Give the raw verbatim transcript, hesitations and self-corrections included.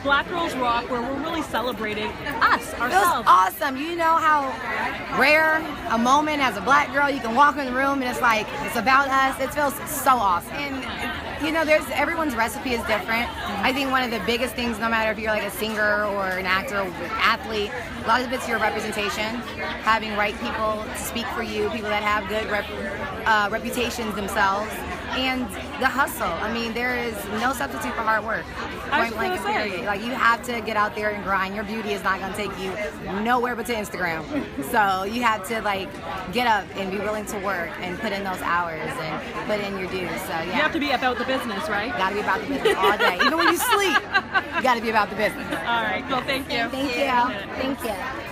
Black Girls Rock, where we're really celebrating us, It ourselves. was awesome. You know how rare a moment as a black girl, you can walk in the room and it's like, it's about us. It feels so awesome. And, you know, there's everyone's recipe is different. I think one of the biggest things, no matter if you're like a singer or an actor or an athlete, a lot of it's your representation, having right people to speak for you, people that have good rep, uh, reputations themselves, and the hustle. I mean, there is no substitute for hard work. I was Point blank gonna and say. period. Like, you have to get out there and grind. Your beauty is not going to take you nowhere but to Instagram. So you have to like get up and be willing to work and put in those hours and put in your dues. So yeah, You have to be about the business, right? got to be about the business all day. Even when you sleep, you got to be about the business. All right. Well, thank you. Thank you. Thank you.